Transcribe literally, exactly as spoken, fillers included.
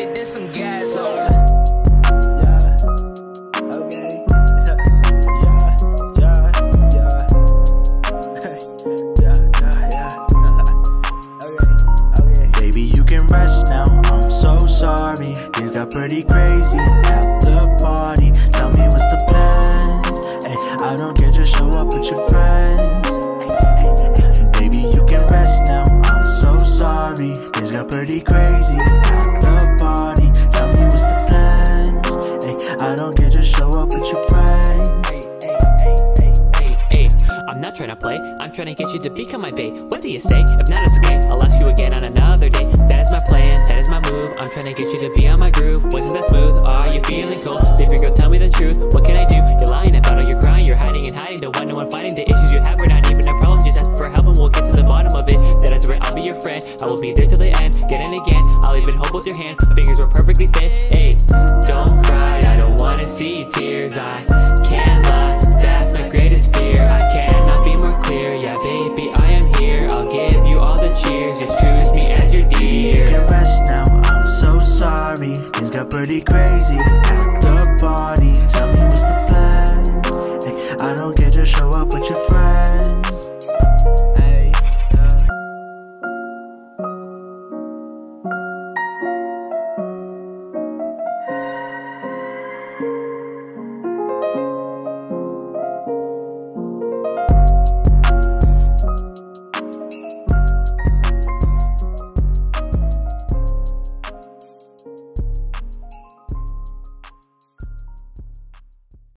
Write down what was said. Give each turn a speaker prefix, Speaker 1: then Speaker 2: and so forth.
Speaker 1: baby, this some gas on.
Speaker 2: Yeah, okay. Yeah, yeah, yeah. Yeah, yeah, yeah. Okay, okay. Baby, you can rest now, I'm so sorry. Things got pretty crazy at the party. Tell me what's the plans? Ay, I don't care, just show up with your friends. Baby, you can rest now, I'm so sorry. Things got pretty crazy at the party. Tell me what's the plans? Ay, I don't care, just show up with your friends.
Speaker 3: Hey, I'm not trying to play, I'm trying to get you to become my bae. What do you say? If not, it's okay, I'll ask you again on another day. That is my plan, that is my move. I'm trying to get you to be on my groove. Wasn't that smooth? Are you feeling cold? Baby girl, tell me the truth. What can I do? You're lying about it, you're crying, you're hiding and hiding. Don't want no one fighting. The issues you have are not even a problem. Just ask for help and we'll get to the bottom of it. That is right, I'll be your friend. I will be there till the end. Again and again, I'll even hold both your hands. Fingers were perfectly fit. Hey, don't cry, I don't wanna see tears. I can't